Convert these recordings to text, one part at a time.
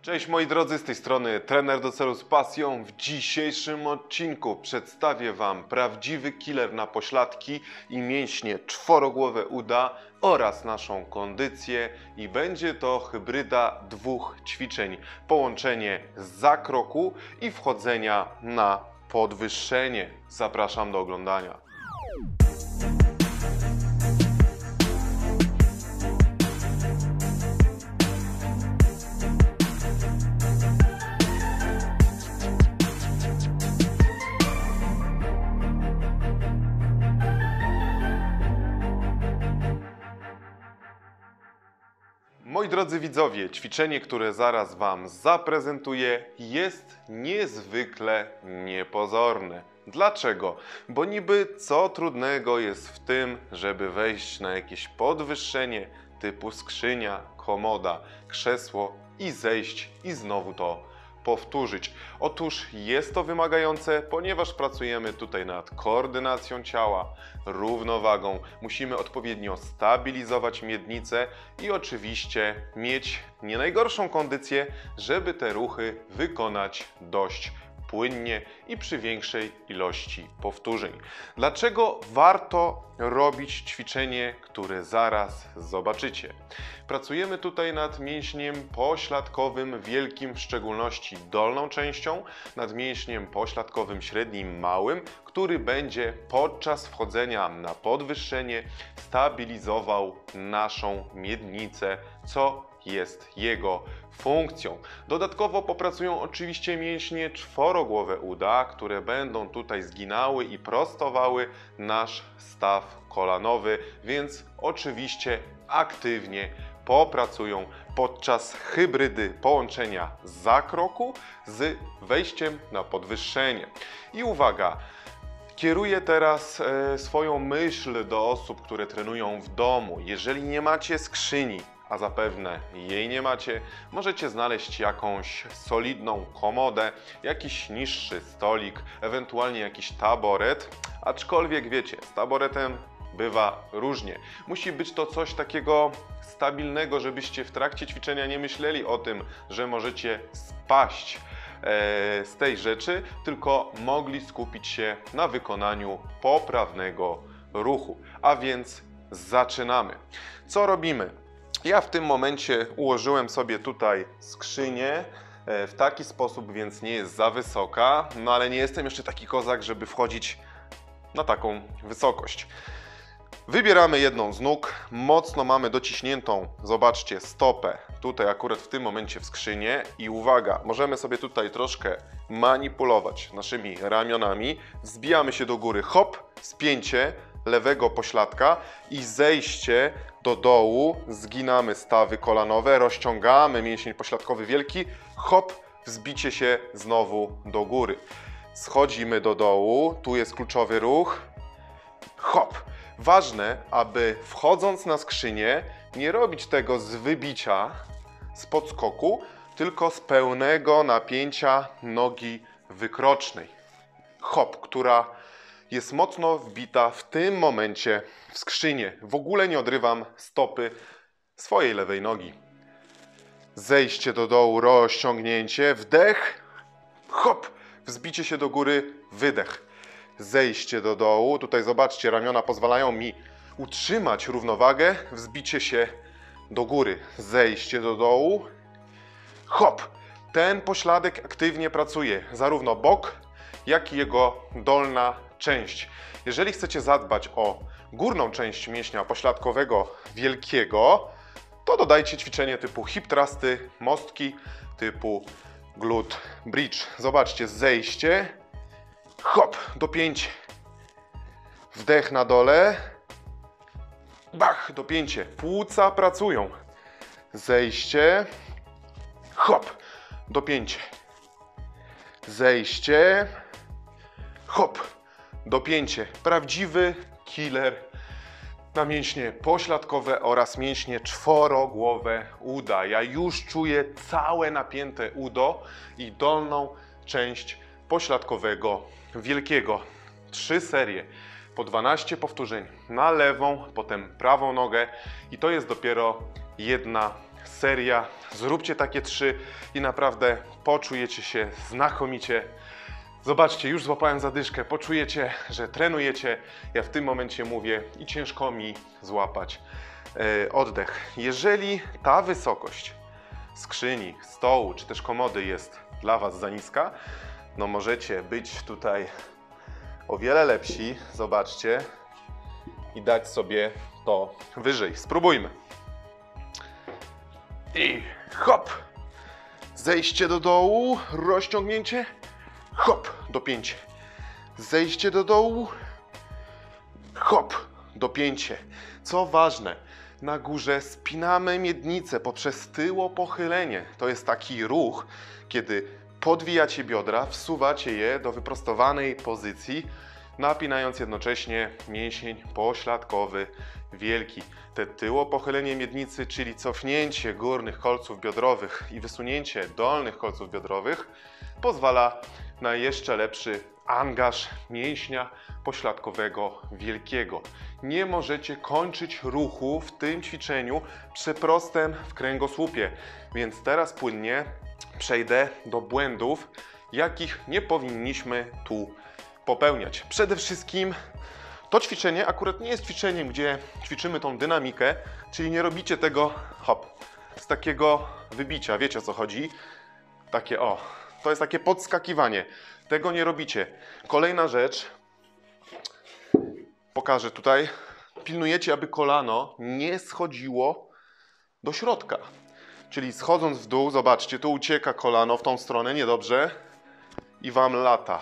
Cześć moi drodzy, z tej strony trener do celu z pasją. W dzisiejszym odcinku przedstawię Wam prawdziwy killer na pośladki i mięśnie, czworogłowe uda oraz naszą kondycję i będzie to hybryda dwóch ćwiczeń. Połączenie zakroku i wchodzenia na podwyższenie. Zapraszam do oglądania. Moi drodzy widzowie, ćwiczenie, które zaraz Wam zaprezentuję, jest niezwykle niepozorne. Dlaczego? Bo niby co trudnego jest w tym, żeby wejść na jakieś podwyższenie typu skrzynia, komoda, krzesło i zejść i znowu to powtórzyć. Otóż jest to wymagające, ponieważ pracujemy tutaj nad koordynacją ciała, równowagą. Musimy odpowiednio stabilizować miednicę i oczywiście mieć nie najgorszą kondycję, żeby te ruchy wykonać dość płynnie i przy większej ilości powtórzeń. Dlaczego warto robić ćwiczenie, które zaraz zobaczycie? Pracujemy tutaj nad mięśniem pośladkowym wielkim, w szczególności dolną częścią, nad mięśniem pośladkowym średnim małym, który będzie podczas wchodzenia na podwyższenie stabilizował naszą miednicę, co jest jego funkcją. Dodatkowo popracują oczywiście mięśnie czworogłowe uda, które będą tutaj zginały i prostowały nasz staw kolanowy, więc oczywiście aktywnie popracują podczas hybrydy połączenia zakroku z wejściem na podwyższenie. I uwaga! Kieruję teraz swoją myśl do osób, które trenują w domu. Jeżeli nie macie skrzyni, a zapewne jej nie macie, możecie znaleźć jakąś solidną komodę, jakiś niższy stolik, ewentualnie jakiś taboret, aczkolwiek wiecie, z taboretem bywa różnie. Musi być to coś takiego stabilnego, żebyście w trakcie ćwiczenia nie myśleli o tym, że możecie spaść z tej rzeczy, tylko mogli skupić się na wykonaniu poprawnego ruchu. A więc zaczynamy. Co robimy? Ja w tym momencie ułożyłem sobie tutaj skrzynię w taki sposób, więc nie jest za wysoka, no ale nie jestem jeszcze taki kozak, żeby wchodzić na taką wysokość. Wybieramy jedną z nóg, mocno mamy dociśniętą, zobaczcie, stopę tutaj akurat w tym momencie w skrzynię i uwaga, możemy sobie tutaj troszkę manipulować naszymi ramionami, wzbijamy się do góry, hop, spięcie lewego pośladka i zejście do dołu, zginamy stawy kolanowe, rozciągamy mięsień pośladkowy wielki, hop, wzbicie się znowu do góry. Schodzimy do dołu, tu jest kluczowy ruch, hop. Ważne, aby wchodząc na skrzynię nie robić tego z wybicia, z podskoku, tylko z pełnego napięcia nogi wykrocznej. Hop, która jest mocno wbita w tym momencie w skrzynię. W ogóle nie odrywam stopy swojej lewej nogi. Zejście do dołu, rozciągnięcie, wdech, hop, wzbicie się do góry, wydech. Zejście do dołu, tutaj zobaczcie, ramiona pozwalają mi utrzymać równowagę, wzbicie się do góry, zejście do dołu, hop. Ten pośladek aktywnie pracuje, zarówno bok, jak i jego dolna część. Jeżeli chcecie zadbać o górną część mięśnia pośladkowego wielkiego, to dodajcie ćwiczenie typu hip thrusty, mostki, typu glute bridge. Zobaczcie, zejście, hop, dopięcie, wdech na dole, bach, dopięcie, płuca pracują, zejście, hop, dopięcie, zejście, hop, dopięcie. Prawdziwy killer na mięśnie pośladkowe oraz mięśnie czworogłowe uda. Ja już czuję całe napięte udo i dolną część pośladkowego wielkiego. 3 serie po 12 powtórzeń na lewą, potem prawą nogę i to jest dopiero jedna seria. Zróbcie takie 3 i naprawdę poczujecie się znakomicie. Zobaczcie, już złapałem zadyszkę, poczujecie, że trenujecie. Ja w tym momencie mówię i ciężko mi złapać oddech. Jeżeli ta wysokość skrzyni, stołu czy też komody jest dla Was za niska, no możecie być tutaj o wiele lepsi, zobaczcie, i dać sobie to wyżej. Spróbujmy. I hop! Zejście do dołu, rozciągnięcie, hop, dopięcie. Zejście do dołu, hop, dopięcie. Co ważne, na górze spinamy miednicę poprzez tyłopochylenie. To jest taki ruch, kiedy podwijacie biodra, wsuwacie je do wyprostowanej pozycji, napinając jednocześnie mięsień pośladkowy wielki. Te tyłopochylenie miednicy, czyli cofnięcie górnych kolców biodrowych i wysunięcie dolnych kolców biodrowych, pozwala na jeszcze lepszy angaż mięśnia pośladkowego wielkiego. Nie możecie kończyć ruchu w tym ćwiczeniu przeprostem w kręgosłupie, więc teraz płynnie przejdę do błędów, jakich nie powinniśmy tu popełniać. Przede wszystkim to ćwiczenie akurat nie jest ćwiczeniem, gdzie ćwiczymy tą dynamikę, czyli nie robicie tego hop, z takiego wybicia, wiecie o co chodzi? Takie o, to jest takie podskakiwanie. Tego nie robicie. Kolejna rzecz, pokażę tutaj, pilnujecie, aby kolano nie schodziło do środka. Czyli schodząc w dół, zobaczcie, tu ucieka kolano w tą stronę, niedobrze, i Wam lata.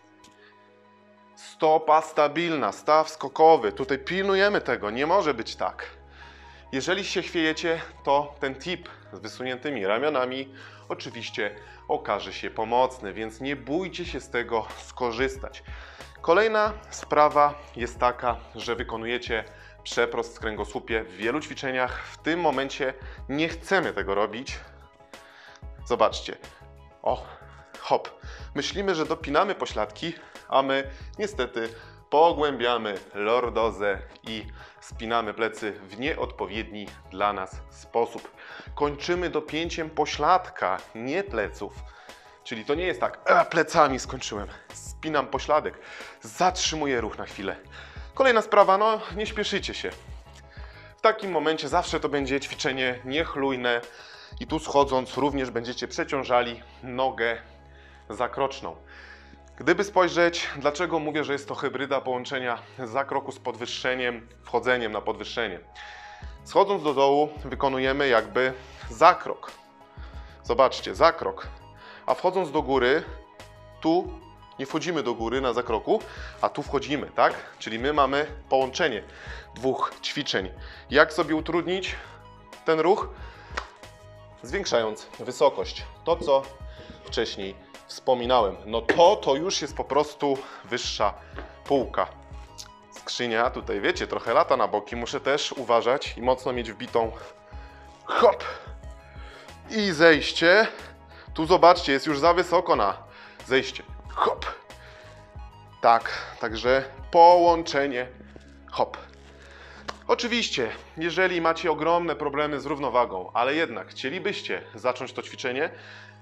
Stopa stabilna, staw skokowy. Tutaj pilnujemy tego, nie może być tak. Jeżeli się chwiejecie, to ten tip z wysuniętymi ramionami oczywiście okaże się pomocny, więc nie bójcie się z tego skorzystać. Kolejna sprawa jest taka, że wykonujecie przeprost w kręgosłupie w wielu ćwiczeniach. W tym momencie nie chcemy tego robić. Zobaczcie. O, hop. Myślimy, że dopinamy pośladki, a my niestety pogłębiamy lordozę i spinamy plecy w nieodpowiedni dla nas sposób. Kończymy dopięciem pośladka, nie pleców. Czyli to nie jest tak, plecami skończyłem. Spinam pośladek, zatrzymuję ruch na chwilę. Kolejna sprawa, no nie śpieszycie się. W takim momencie zawsze to będzie ćwiczenie niechlujne i tu schodząc również będziecie przeciążali nogę zakroczną. Gdyby spojrzeć, dlaczego mówię, że jest to hybryda połączenia zakroku z podwyższeniem, wchodzeniem na podwyższenie. Schodząc do dołu wykonujemy jakby zakrok. Zobaczcie, zakrok. A wchodząc do góry, tu nie wchodzimy do góry na zakroku, a tu wchodzimy, tak? Czyli my mamy połączenie dwóch ćwiczeń. Jak sobie utrudnić ten ruch? Zwiększając wysokość. To, co wcześniej wspominałem. No to już jest po prostu wyższa półka. Skrzynia tutaj, wiecie, trochę lata na boki. Muszę też uważać i mocno mieć wbitą. Hop! I zejście. Tu zobaczcie, jest już za wysoko na zejście. Hop! Tak, także połączenie. Hop! Oczywiście, jeżeli macie ogromne problemy z równowagą, ale jednak chcielibyście zacząć to ćwiczenie,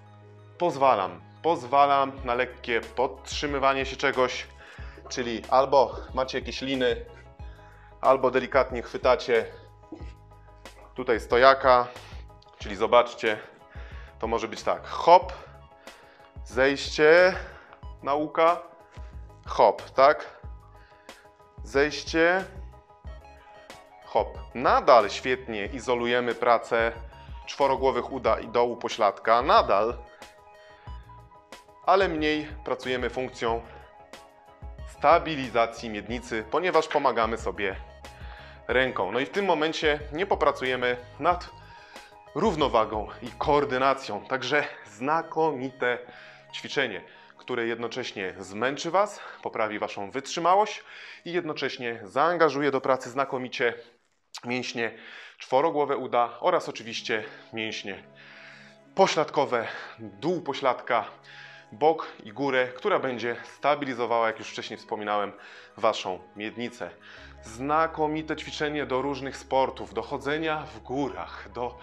pozwalam na lekkie podtrzymywanie się czegoś, czyli albo macie jakieś liny, albo delikatnie chwytacie tutaj stojaka, czyli zobaczcie, to może być tak, hop, zejście, nauka, hop, tak, zejście, hop. Nadal świetnie izolujemy pracę czworogłowych uda i dołu pośladka, nadal, ale mniej pracujemy funkcją stabilizacji miednicy, ponieważ pomagamy sobie ręką. No i w tym momencie nie popracujemy nad równowagą i koordynacją. Także znakomite ćwiczenie, które jednocześnie zmęczy Was, poprawi Waszą wytrzymałość i jednocześnie zaangażuje do pracy znakomicie mięśnie czworogłowe uda oraz oczywiście mięśnie pośladkowe, dół pośladka, bok i górę, która będzie stabilizowała, jak już wcześniej wspominałem, Waszą miednicę. Znakomite ćwiczenie do różnych sportów, do chodzenia w górach, do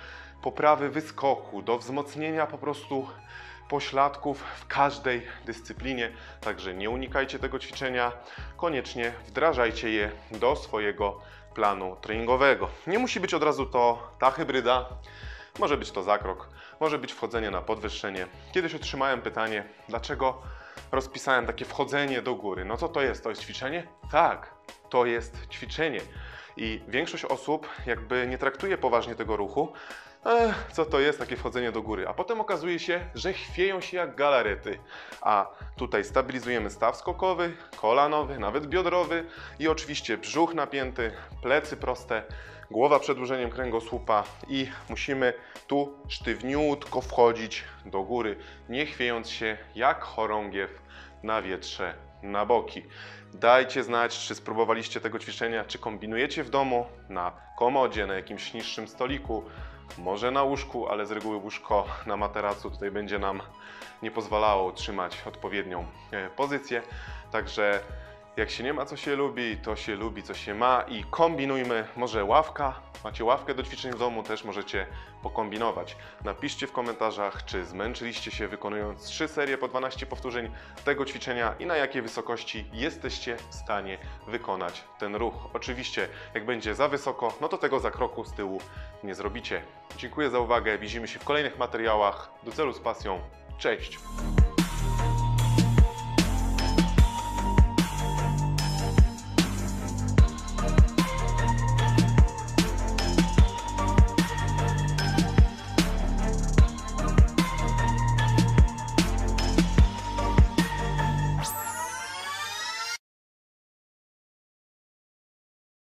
poprawy wyskoku, do wzmocnienia po prostu pośladków w każdej dyscyplinie. Także nie unikajcie tego ćwiczenia, koniecznie wdrażajcie je do swojego planu treningowego. Nie musi być od razu to ta hybryda, może być to zakrok, może być wchodzenie na podwyższenie. Kiedyś otrzymałem pytanie, dlaczego rozpisałem takie wchodzenie do góry. No co to jest? To jest ćwiczenie? Tak, to jest ćwiczenie. I większość osób jakby nie traktuje poważnie tego ruchu. Co to jest takie wchodzenie do góry? A potem okazuje się, że chwieją się jak galarety. A tutaj stabilizujemy staw skokowy, kolanowy, nawet biodrowy i oczywiście brzuch napięty, plecy proste, głowa przedłużeniem kręgosłupa i musimy tu sztywniutko wchodzić do góry, nie chwiejąc się jak chorągiew na wietrze na boki. Dajcie znać, czy spróbowaliście tego ćwiczenia, czy kombinujecie w domu, na komodzie, na jakimś niższym stoliku, może na łóżku, ale z reguły łóżko na materacu tutaj będzie nam nie pozwalało utrzymać odpowiednią pozycję. Także jak się nie ma, co się lubi, to się lubi, co się ma i kombinujmy. Może ławka, macie ławkę do ćwiczeń w domu, też możecie pokombinować. Napiszcie w komentarzach, czy zmęczyliście się wykonując 3 serie po 12 powtórzeń tego ćwiczenia i na jakiej wysokości jesteście w stanie wykonać ten ruch. Oczywiście, jak będzie za wysoko, no to tego zakroku z tyłu nie zrobicie. Dziękuję za uwagę, widzimy się w kolejnych materiałach. Do celu z pasją. Cześć!